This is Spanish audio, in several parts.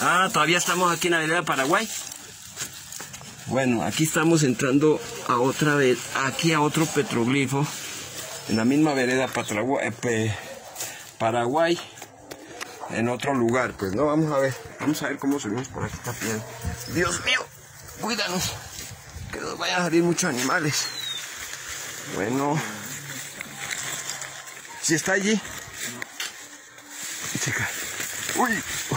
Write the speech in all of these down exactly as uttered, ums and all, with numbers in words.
Ah, todavía estamos aquí en la vereda Paraguay. Bueno, aquí estamos entrando a otra vez, aquí a otro petroglifo, en la misma vereda Paraguay, en otro lugar. Pues no, vamos a ver, vamos a ver cómo subimos por aquí esta piedra. Dios mío, cuídanos, que nos vayan a salir muchos animales. Bueno, si está allí. Chica. Uy, uy.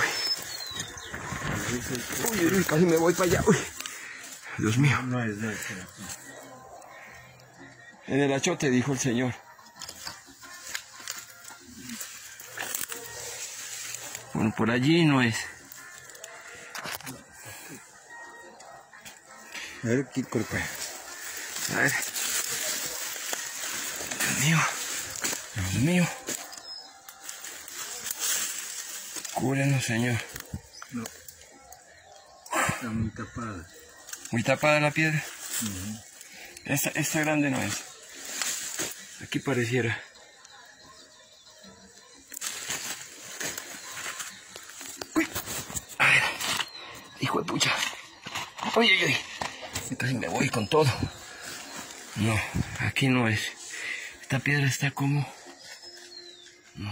Uy, uy, casi me voy para allá. Uy. Dios mío. No es de ese. En el achote, dijo el Señor. Bueno, por allí no es. A ver, ¿qué culpa? A ver. Dios mío. Dios mío. Cúbrenos, Señor. No. Está muy tapada. Muy tapada la piedra. Uh-huh. Esta, esta grande no es. Aquí pareciera. Uy. A ver. Hijo de pucha. Uy, uy, uy. Casi me voy con todo. No, aquí no es. Esta piedra está como... No.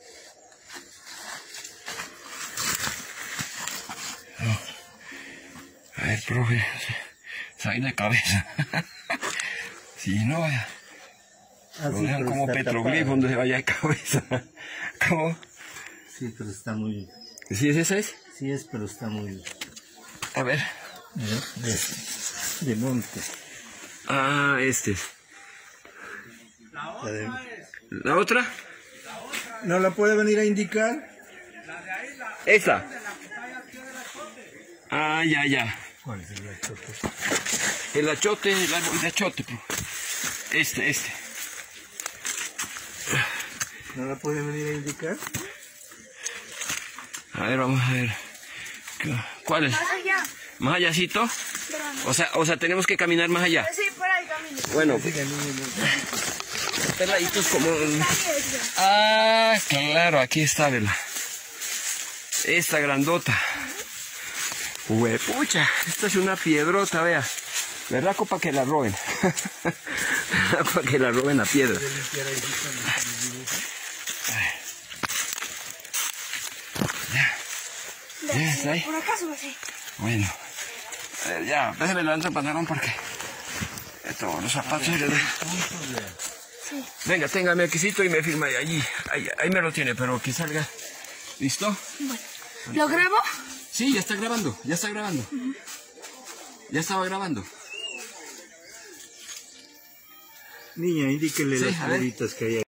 No. A ver, profe. Salí de cabeza. Si no, vaya. Ah, Lo sí, dejan como petroglifo donde se vaya de cabeza. ¿Cómo? Sí, pero está muy... ¿Sí es esa es? Sí es, pero está muy... A ver. De, de, de monte. Ah, este es. La otra es. ¿La otra? ¿No la puede venir a indicar? Esa. Ah, ya, ya. ¿Cuál es el achote? El achote, el árbol de achote. Este, este. ¿No la puede venir a indicar? A ver, vamos a ver. ¿Cuál es? Más allá. ¿Más allácito? O sea, o sea, tenemos que caminar más allá. Sí, por ahí camino. Bueno, peladitos como... Ah, claro, aquí está, ¿verdad? Esta grandota. Huepucha, esta es una piedrota, vea. ¿Verdad, para que la roben? Para que la roben la piedra. Ya. Ya, está ahí. Por acá súbase. Bueno. A ver, ya, déjeme levantar el pantalón porque... Esto, los zapatos... Sí. Venga, téngame aquícito y me firma allí. Ahí, ahí me lo tiene, pero que salga. ¿Listo? Bueno. ¿Lo grabo? Sí, ya está grabando, ya está grabando. Uh-huh. Ya estaba grabando. Niña, indíquele Sí, las piedritas que hay ahí.